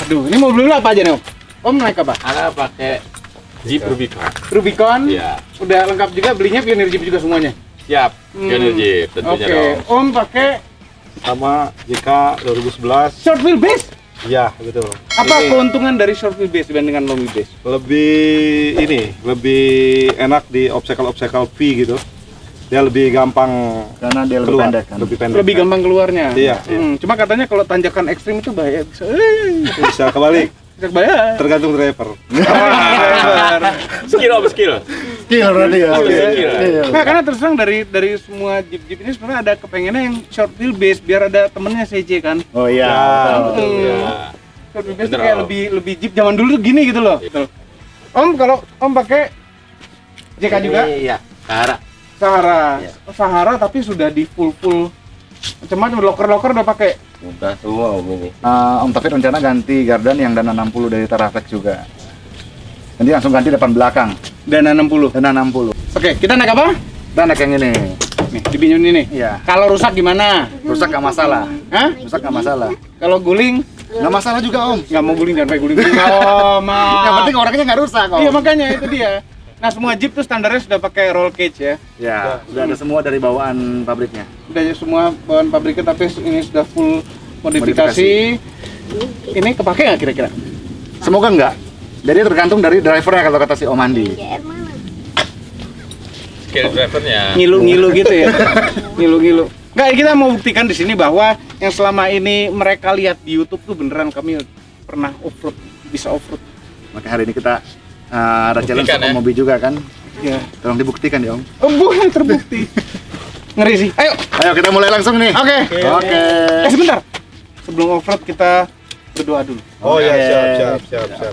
Waduh, ini mobil apa aja nih Om? Om naik apa? Ana pakai Jeep Rubicon. Rubicon? Iya. Udah lengkap juga, belinya Pioneer Jeep juga semuanya? Siap, Pioneer Jeep tentunya dong. Om pakai Sama JK 2011. short wheelbase? Iya, betul. Apa Ini keuntungan dari short wheelbase dibandingkan long wheelbase? lebih enak di obstacle V gitu. Dia lebih gampang Karena dia lebih keluar, pendek kan. lebih pendek. Lebih gampang keluarnya? Iya, Cuma katanya kalau tanjakan ekstrim itu bahaya, bisa Bisa kebalik, bisa bahaya. tergantung driver. Skill Om, skill. Skill berarti ya. Iya. Nah, karena terus terang dari semua Jeep ini sebenarnya ada kepengennya yang short wheelbase biar ada temennya CJ kan. Oh iya. betul. Ya. Short wheelbase tuh Bener, kayak Om. lebih Jeep zaman dulu tuh gini gitu loh. Om, kalau Om pakai JK juga? Iya, Sahara. Sahara. Iya. Sahara tapi sudah di full macam-macam loker udah pakai. Udah semua Om ini. Om Taufik rencana ganti gardan yang dana 60 dari Taraflex juga. Nanti langsung ganti depan belakang. Dana 60. Dana 60. Oke, kita naik apa? Kita naik yang ini. Nih, di Pinyun ini. Iya. Kalau rusak gimana? Rusak nggak masalah. Hah? Rusak nggak masalah. Kalau guling? Nggak masalah juga Om. Nggak mau guling, jangan pakai guling. Oh, Yang penting orangnya nggak rusak Om. Iya, makanya itu dia. Nah, semua Jeep tuh standarnya sudah pakai roll cage ya. Ya, udah ada semua dari bawaan pabriknya. Udah semua bahan pabriknya, tapi ini sudah full modifikasi. Ini kepake nggak kira-kira? Semoga enggak. Jadi tergantung dari drivernya kalau kata si Om Andi. Skill drivernya. Ngilu-ngilu gitu ya. Ngilu-ngilu. Nggak, kita mau buktikan di sini bahwa yang selama ini mereka lihat di YouTube tuh beneran kami pernah off-road, bisa off-road. Maka hari ini kita ada challenge Buktikan, sama ya. mobil juga kan. Ya. Tolong dibuktikan ya Om. Oh, bukan terbukti. Ngeri sih. Ayo. Ayo kita mulai langsung nih. Oke. Oke. Sebentar. Sebelum off-road kita berdoa dulu. Oh ya, Oke. siap.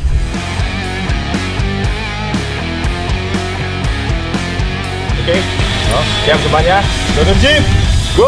Oke. Siap semuanya. Pioneer Jeep, Go!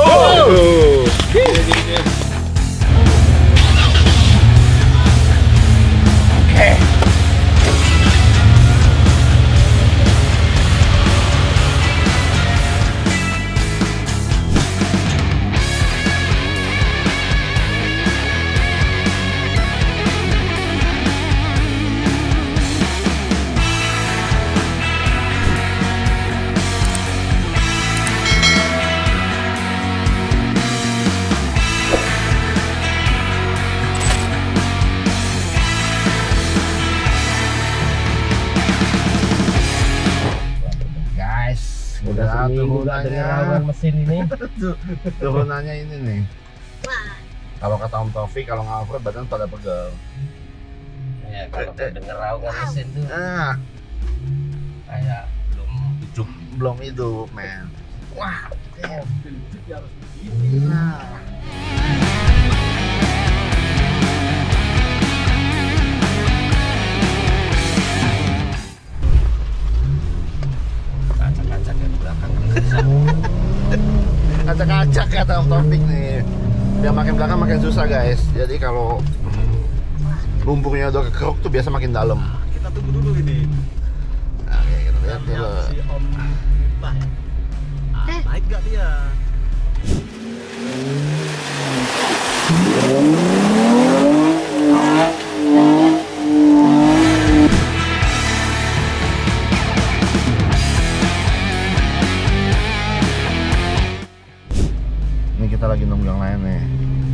Udah turunannya mesin ini. turunannya ini nih. Kalau kata Om Taufik, kalau nggak off-road badan pada pegel. Ya, kalau denger raungan mesin tuh kayak Belum hidup, men. Wah, Kaca-kaca di belakang. acak-acak kata Om Taufik nih. Dia makin belakang makin susah guys. Jadi kalau lumpurnya udah kekeruk tuh biasa makin dalam. Kita tunggu dulu ini. Oke, kita lihat dulu. Si Om Miftah ya. Naik gak dia? Ini kita lagi nunggu yang lain nih.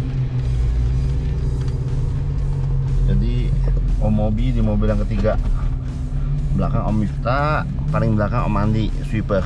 Jadi Om Mobi di mobil yang ketiga. Belakang Om Miftah, paling belakang Om Andi, sweeper.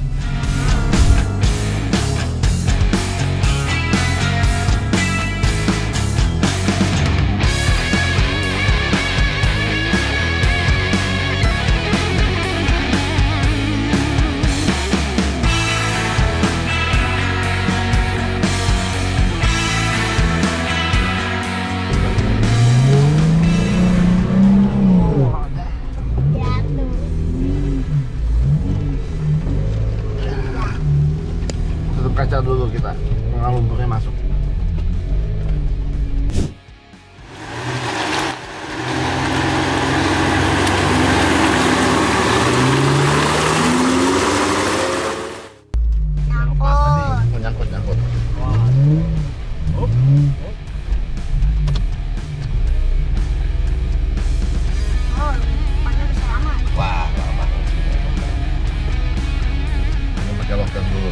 Tutup kaca dulu kita, nggak lumpurnya masuk. Nyangkut. pakai loker dulu.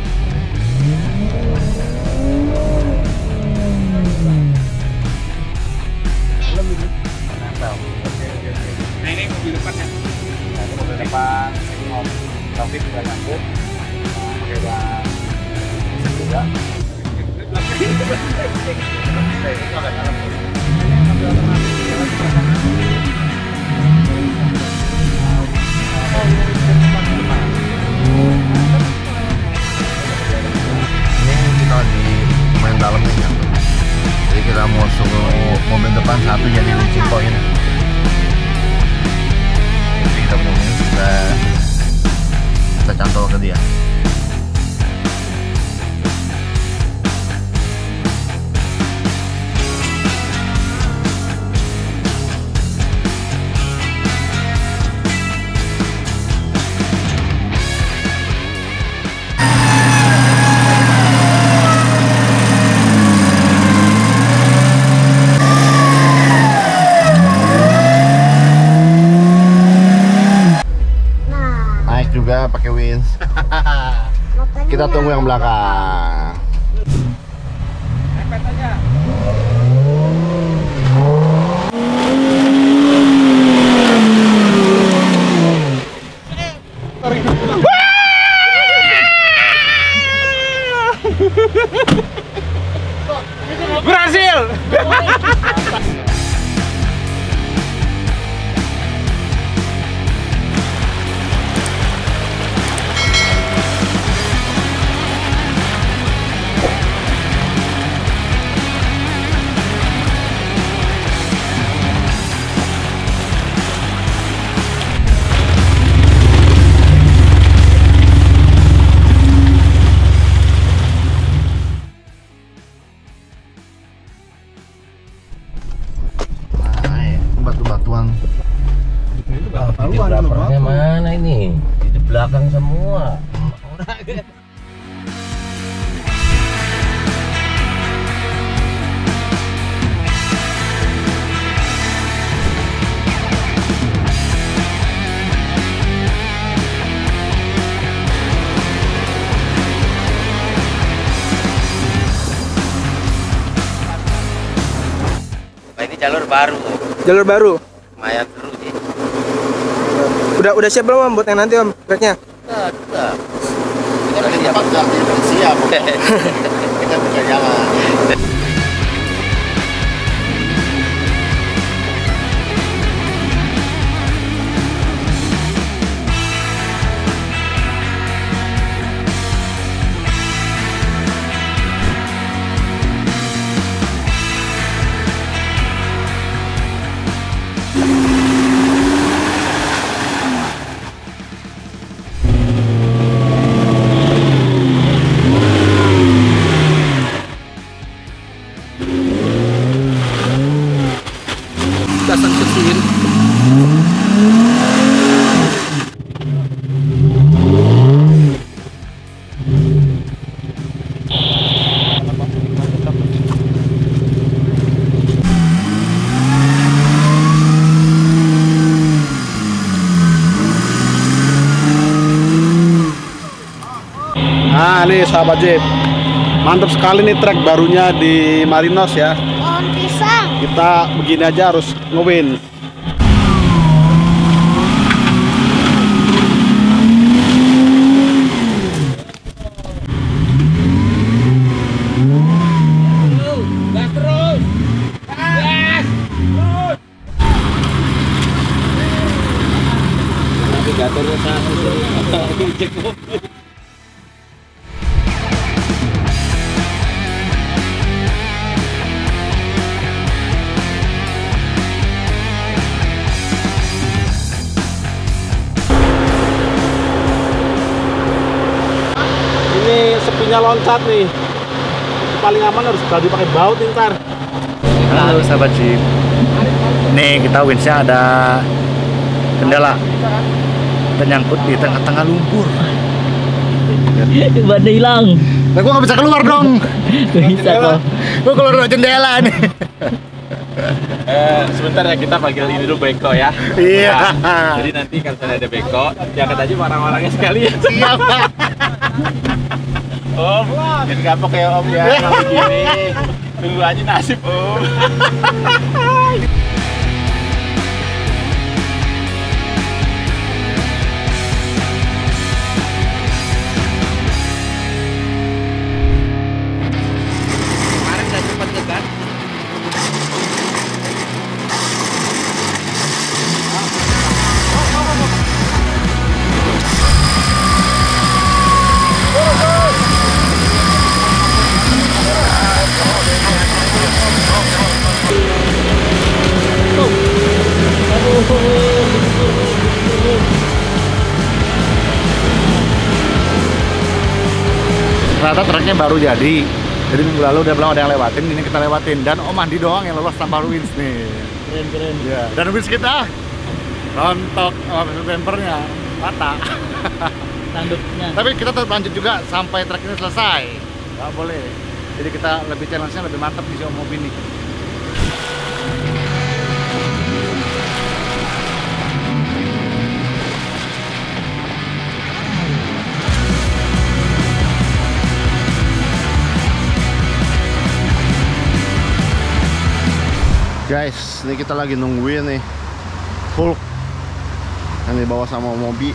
Nah ini mobil depannya. Nah, ini mobil depan, ini om Taufik udah nyambung, pakai ban juga. Ini kita di main dalam nih ya. Jadi kita mau suruh mobil depan satu jadi launching point. Jadi kita mobil kita cantol ke dia. Naik juga pakai wins. Kita tunggu yang belakang. Nepet aja. Berhasil. Batu-batuan. Drapernya mana ini? Di belakang semua. Nah, ini jalur baru. Jalur baru. Lumayan seru sih. Udah siap belum Om buat yang nanti Om tracknya? Udah. Kita di tempat nggak siap. Kita buka jalan. Gasan kecil. Nah, nih sahabat Jeep. Mantap sekali nih trek barunya di Marinos ya. Pohon pisang. Kita begini aja harus ngewin. Ini sepinya loncat nih. Paling aman harus tadi pakai baut nih ntar. Halo sahabat Jeep. Nih kita windsnya ada kendala. Kita nyangkut di tengah-tengah lumpur. Ban hilang. Nah, gua nggak bisa keluar dong. Bisa kok. Gua keluar dari jendela nih. Sebentar ya, kita panggil ini dulu beko ya. Iya. Jadi nanti kalau ada beko, diangkat aja orang-orangnya sekalian. Siap. Om, jangan kapok ya Om ya, kalau gini. Tunggu aja nasib Om. Kemarin nggak cepet kan? Ternyata truknya baru jadi minggu lalu udah belum ada yang lewatin, ini kita lewatin. Dan Om Andi doang yang lolos tanpa wins nih. Keren. Ya. Dan wins kita rontok bempernya patah. Tanduknya. Tapi kita tetap lanjut juga sampai truk ini selesai. Nggak boleh. Jadi kita lebih challenge-nya lebih mantap di Om Mobi ini. Guys, ini kita lagi nungguin nih Hulk yang dibawa sama Mobi.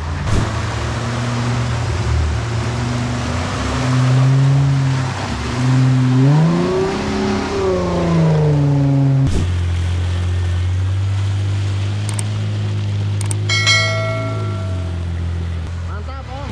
Mantap Om.